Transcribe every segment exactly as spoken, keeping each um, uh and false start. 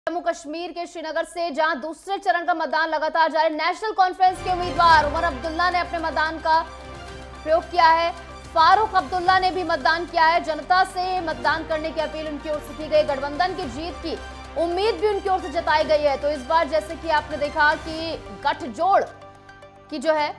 जम्मू कश्मीर के श्रीनगर से जहां दूसरे चरण का मतदान लगातार जारी। नेशनल कॉन्फ्रेंस के उम्मीदवार उमर अब्दुल्ला ने अपने मतदान का प्रयोग किया है। फारूक अब्दुल्ला ने भी मतदान किया है। जनता से मतदान करने की अपील उनकी ओर से की गई। गठबंधन की जीत की उम्मीद भी उनकी ओर से जताई गई है। तो इस बार जैसे कि आपने देखा कि गठजोड़ की जो है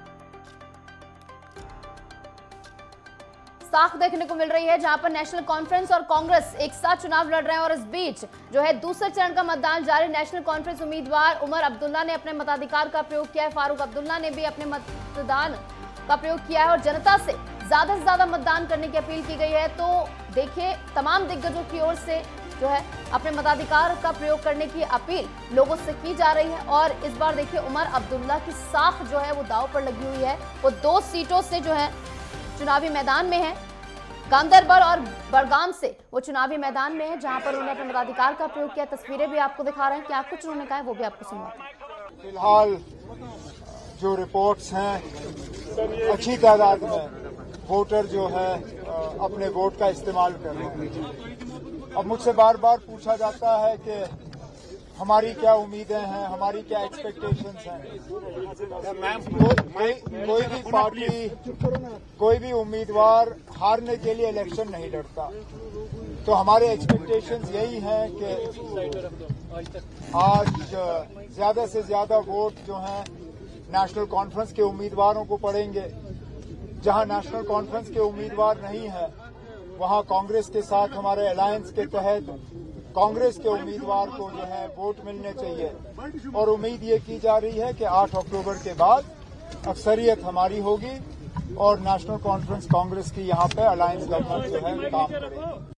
साख देखने को मिल रही है, जहां पर नेशनल कॉन्फ्रेंस और कांग्रेस एक साथ चुनाव लड़ रहे हैं। और इस बीच जो है दूसरे चरण का मतदान जारी। नेशनल कॉन्फ्रेंस उम्मीदवार उमर अब्दुल्ला ने अपने मताधिकार का प्रयोग किया है। फारूक अब्दुल्ला ने भी अपने मतदान का प्रयोग किया है और जनता से ज्यादा से ज्यादा मतदान करने की अपील की गई है। तो देखिए, तमाम दिग्गजों की ओर से जो है अपने मताधिकार का प्रयोग करने की अपील लोगों से की जा रही है। और इस बार देखिए, उमर अब्दुल्ला की साख जो है वो दांव पर लगी हुई है। वो दो सीटों से जो है चुनावी मैदान में है। गांदरबल और बड़गाम से वो चुनावी मैदान में है, जहां पर उन्होंने अपने मताधिकार का प्रयोग किया। तस्वीरें भी आपको दिखा रहे हैं, क्या कुछ उन्होंने कहा है वो भी आपको सुनवाते हैं। फिलहाल जो रिपोर्ट्स हैं, अच्छी तादाद में वोटर जो है अपने वोट का इस्तेमाल कर रहे हैं। अब मुझसे बार बार पूछा जाता है कि हमारी क्या उम्मीदें हैं, हमारी क्या एक्सपेक्टेशंस हैं। कोई कोई भी पार्टी, कोई भी उम्मीदवार हारने के लिए इलेक्शन नहीं लड़ता। तो हमारे एक्सपेक्टेशंस यही हैं कि आज ज्यादा से ज्यादा वोट जो हैं नेशनल कॉन्फ्रेंस के उम्मीदवारों को पड़ेंगे। जहां नेशनल कॉन्फ्रेंस के उम्मीदवार नहीं है, वहां कांग्रेस के साथ हमारे अलायंस के तहत कांग्रेस के उम्मीदवार को जो है वोट मिलने चाहिए। और उम्मीद ये की जा रही है कि आठ अक्टूबर के बाद अक्सरियत हमारी होगी और नेशनल कॉन्फ्रेंस कांग्रेस की यहाँ पे अलायंस गवर्नमेंट जो है काम करेगी।